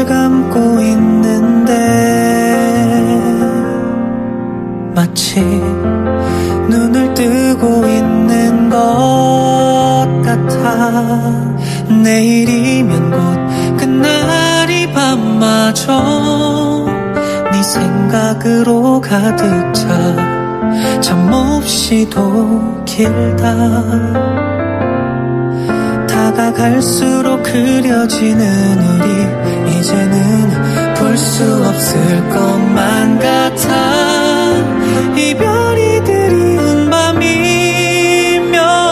감고 있는데 마치 눈을 뜨고 있는 것 같아. 내일이면 곧 그날이 밤마저 네 생각으로 가득 차. 잠없이도 길다. 다가갈수록 그려지는 우리 이제는 볼 수 없을 것만 같아. 이별이 드리운 밤이면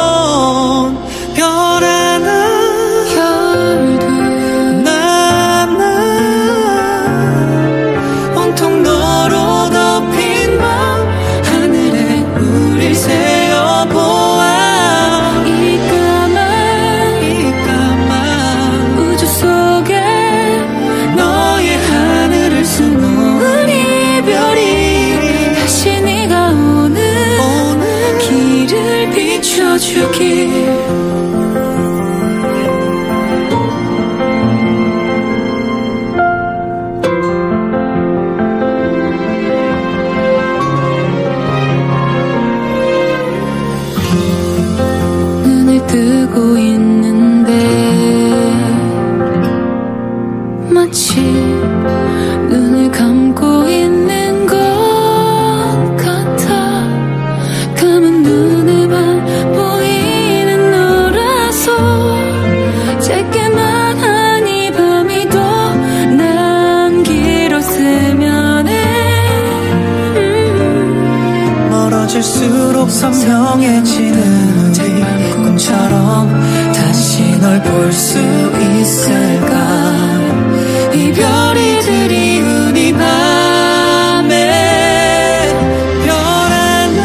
별 하나 별도 나나 온통 너로 덮인 밤 하늘에 우릴 세어보아. 이 까만 우주 속에 너의 하늘을 수놓은 이별이 다시 네가 오는 길을 비춰주길. 눈을 뜨고 있는데 마치 눈을 감고 있는 것 같아. 감은 눈에만 보이는 너라서 짧게만 한 이 밤이 더 난 길었으면 해. 멀어질수록 선명해지는 우리 꿈처럼 다시 널 볼 수 있을까. 이별이 드리운 이 밤에 별 하나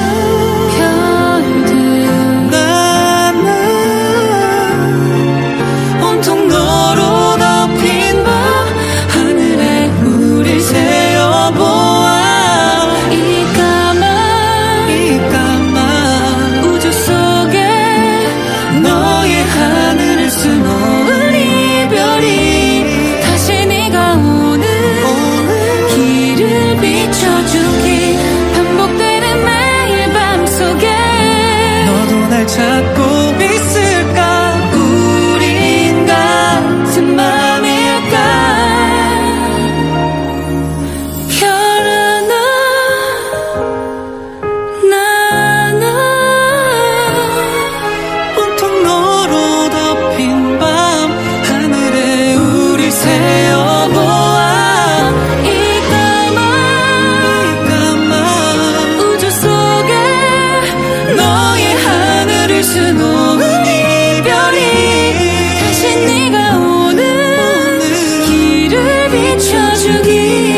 별들 나나 온통 너로 덮인 밤 하늘에 우릴 세어보아. 이 까만 우주 속에 너의 하늘을 수놓은 이별이 다시 네가 오는 길을 비춰주기. 반복되는 매일 밤속에 너도 날 찾고 있을까. 우린 같은 맘일까. 별 하나 나나 온통 너로 덮인 밤 하늘에 우릴 세어보아. 이 까만 우주 속에 너의 하늘을 수놓은 이별이 다시 네가 오는 길을 비춰주기.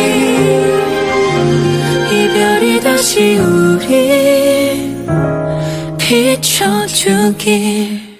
이별이 다시 우리 비춰주기.